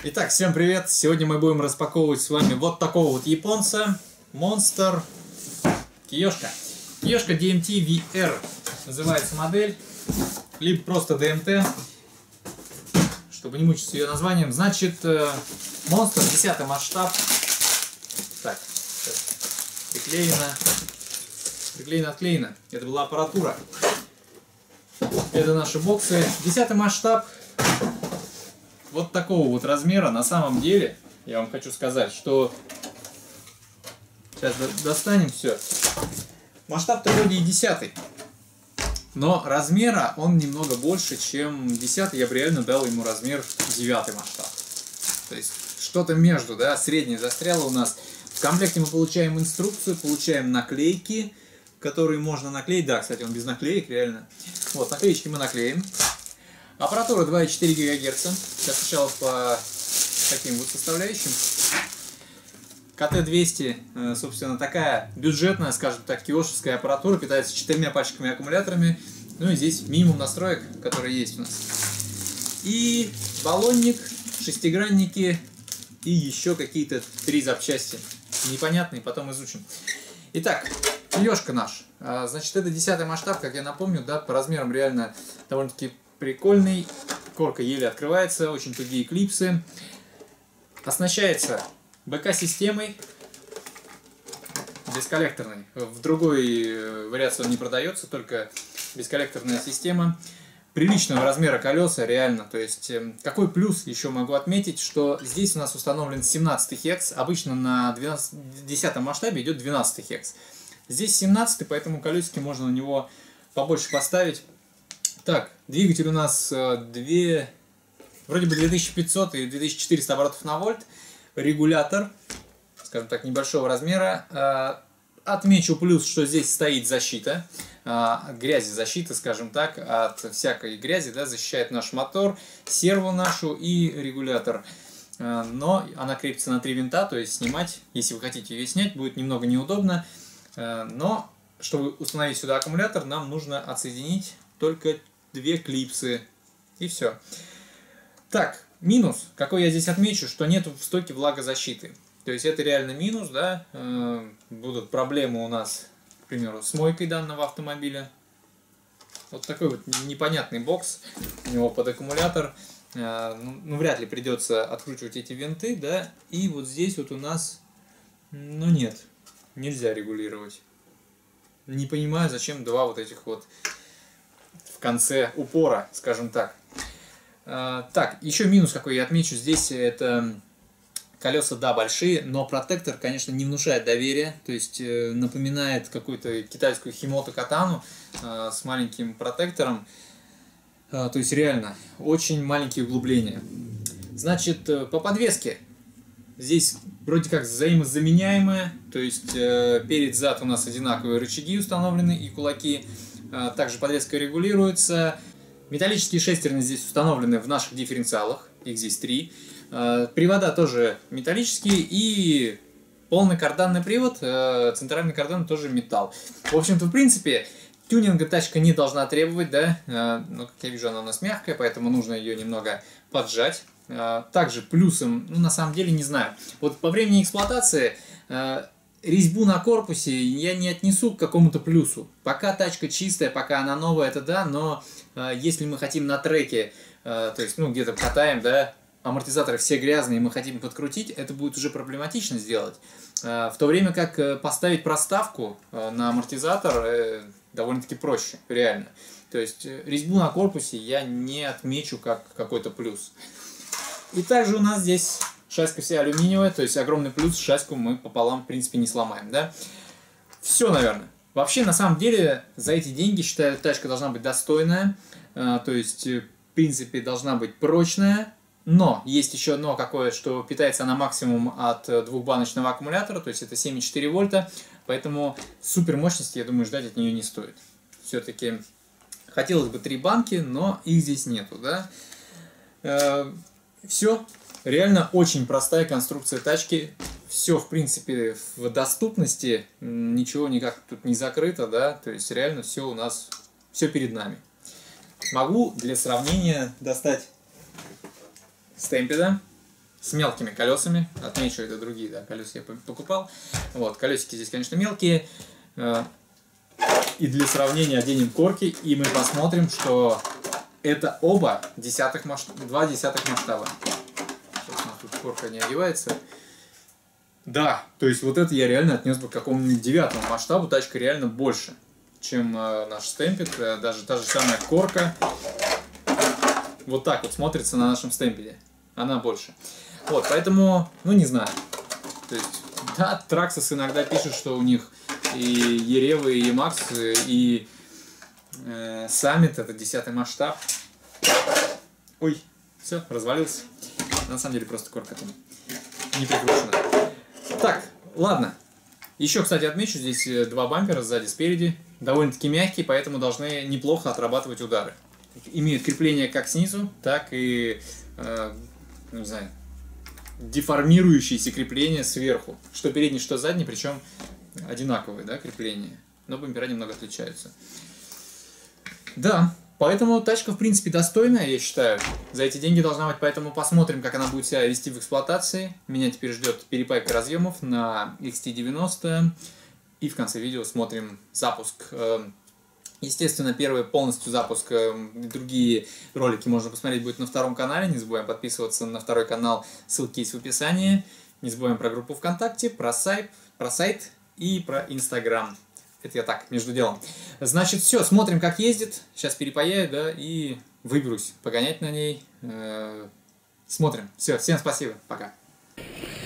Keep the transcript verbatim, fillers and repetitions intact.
Итак, всем привет! Сегодня мы будем распаковывать с вами вот такого вот японца Monster Kiyoshika. Kiyoshika ди эм ти ви ар называется модель, либо просто ди эм ти, чтобы не мучиться ее названием. Значит, Monster десятый масштаб. Так, приклеено, приклеено, отклеено. Это была аппаратура. Это наши боксы. десятый масштаб. Вот такого вот размера. На самом деле, я вам хочу сказать, что сейчас достанем все. Масштаб-то вроде и десятый, но размера он немного больше, чем десятый. Я бы реально дал ему размер девятый масштаб. То есть что-то между, да, среднее застряло у нас. В комплекте мы получаем инструкцию, получаем наклейки, которые можно наклеить. Да, кстати, он без наклеек, реально. Вот, наклеечки мы наклеим. Аппаратура два и четыре гигагерца. Сейчас сначала по таким вот составляющим. ка тэ двести, собственно, такая бюджетная, скажем так, киошевская аппаратура, питается четырьмя пачками аккумуляторами. Ну и здесь минимум настроек, которые есть у нас. И баллонник, шестигранники и еще какие-то три запчасти. Непонятные, потом изучим. Итак, Kiyoshika наш. Значит, это десятый масштаб, как я напомню, да, по размерам реально довольно-таки прикольный. Корка еле открывается, очень тугие клипсы. Оснащается бэ ка-системой бесколлекторной. В другой вариации он не продается, только бесколлекторная система. Приличного размера колеса, реально. То есть, какой плюс еще могу отметить, что здесь у нас установлен семнадцатый хекс. Обычно на десятом масштабе идет двенадцатый хекс. Здесь семнадцатый, поэтому колесики можно на него побольше поставить. Так, двигатель у нас две, вроде бы две тысячи пятьсот и две тысячи четыреста оборотов на вольт. Регулятор, скажем так, небольшого размера. Отмечу плюс, что здесь стоит защита, грязи защита, скажем так, от всякой грязи, да, защищает наш мотор, серву нашу и регулятор. Но она крепится на три винта, то есть снимать, если вы хотите ее снять, будет немного неудобно. Но чтобы установить сюда аккумулятор, нам нужно отсоединить только две клипсы. И все. Так, минус, какой я здесь отмечу, что нет в стоке влагозащиты. То есть это реально минус, да. Э, будут проблемы у нас, к примеру, с мойкой данного автомобиля. Вот такой вот непонятный бокс у него под аккумулятор. Э, ну, ну, вряд ли придется откручивать эти винты, да. И вот здесь вот у нас, ну нет, нельзя регулировать. Не понимаю, зачем два вот этих вот в конце упора, скажем так. А, так, еще минус, какой я отмечу, здесь это колеса, да, большие, но протектор, конечно, не внушает доверия, то есть э, напоминает какую-то китайскую Химото Катану э, с маленьким протектором, э, то есть реально очень маленькие углубления. Значит, э, по подвеске здесь вроде как взаимозаменяемая, то есть э, перед-зад у нас одинаковые рычаги установлены и кулаки. Также подвеска регулируется. Металлические шестерни здесь установлены в наших дифференциалах, их здесь три. Привода тоже металлические и полный карданный привод, центральный кардан тоже металл. В общем-то, в принципе, тюнинга тачка не должна требовать, да, но, как я вижу, она у нас мягкая, поэтому нужно ее немного поджать. Также плюсом, ну, на самом деле, не знаю. Вот по времени эксплуатации резьбу на корпусе я не отнесу к какому-то плюсу. Пока тачка чистая, пока она новая, это да, но э, если мы хотим на треке, э, то есть, ну, где-то катаем, да, амортизаторы все грязные, мы хотим подкрутить, это будет уже проблематично сделать. Э, в то время как э, поставить проставку э, на амортизатор э, довольно-таки проще, реально. То есть э, резьбу на корпусе я не отмечу как какой-то плюс. И также у нас здесь шаська вся алюминиевая, то есть огромный плюс, шаську мы пополам в принципе не сломаем, да. Все, наверное. Вообще, на самом деле, за эти деньги, считаю, тачка должна быть достойная, э, то есть, в принципе, должна быть прочная, но есть еще одно какое, что питается она максимум от двухбаночного аккумулятора, то есть это семь и четыре вольта, поэтому супер мощности, я думаю, ждать от нее не стоит. Все-таки хотелось бы три банки, но их здесь нету, да. Э, все. Реально очень простая конструкция тачки. Все, в принципе, в доступности. Ничего никак тут не закрыто, да. То есть реально все у нас, все перед нами. Могу для сравнения достать стемпеда. с мелкими колесами. Отмечу, это другие, да, колеса я покупал. Вот, колесики здесь, конечно, мелкие. И для сравнения оденем корки, и мы посмотрим, что это оба десятых масштаба, два десятых масштаба. Сейчас у нас тут корка не одевается. Да, то есть вот это я реально отнес бы к какому-нибудь девятому масштабу. Тачка реально больше, чем э, наш стемпед. Э, даже та же самая корка вот так вот смотрится на нашем стемпеде. Она больше. Вот, поэтому, ну не знаю. То есть, да, Traxxas иногда пишут, что у них и Еревы, и Емакс, и э, Summit это десятый масштаб. Ой, все, развалился. На самом деле просто корка там не прикручена. Так, ладно. Еще, кстати, отмечу, здесь два бампера сзади, спереди. Довольно-таки мягкие, поэтому должны неплохо отрабатывать удары. Имеют крепление как снизу, так и, э, не знаю, деформирующиеся крепления сверху. Что передний, что задний, причем одинаковые, да, крепления. Но бампера немного отличаются. Да, поэтому тачка, в принципе, достойная, я считаю. За эти деньги должна быть, поэтому посмотрим, как она будет себя вести в эксплуатации. Меня теперь ждет перепайка разъемов на икс ти девяносто. И в конце видео смотрим запуск. Естественно, первый полностью запуск, другие ролики можно посмотреть будет на втором канале. Не забываем подписываться на второй канал, ссылки есть в описании. Не забываем про группу ВКонтакте, про сайт, про сайт и про Инстаграм. Это я так, между делом. Значит, все, смотрим, как ездит. Сейчас перепаяю, да, и выберусь погонять на ней. Смотрим. Все, всем спасибо, пока.